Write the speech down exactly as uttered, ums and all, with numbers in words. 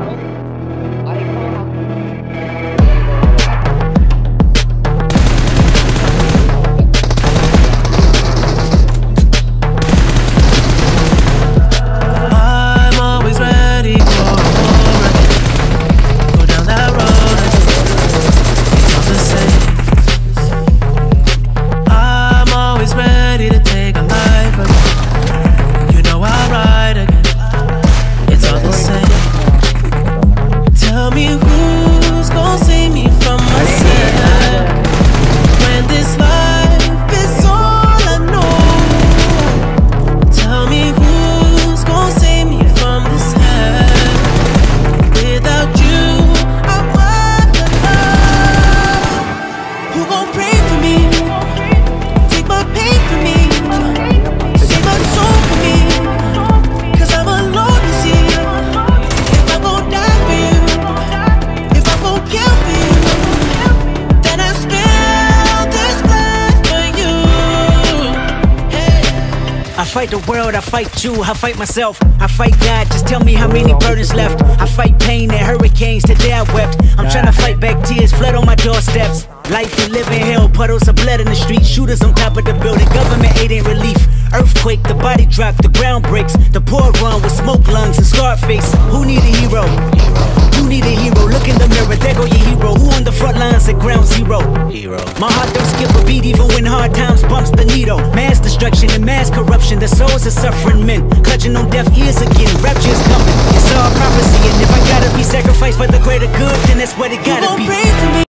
I fight the world, I fight you, I fight myself, I fight God, just tell me how many burdens left. I fight pain and hurricanes, today I wept. I'm trying to fight back tears, flood on my doorsteps. Life and living hell, puddles of blood in the street, shooters on top of the building, government aid ain't relief. Earthquake, the body drop, the ground breaks, the poor run with smoke lungs and scarred face. Who need a hero? You need a hero, look in the mirror, there go your hero. Who on the front lines at ground zero? Hero. My heart don't skip a beat even when hard times bumps the needle. Mass destruction and mass corruption, the souls of suffering men clutching on deaf ears again, rapture's coming. It's all prophecy, and if I gotta be sacrificed for the greater good, then that's what it gotta be.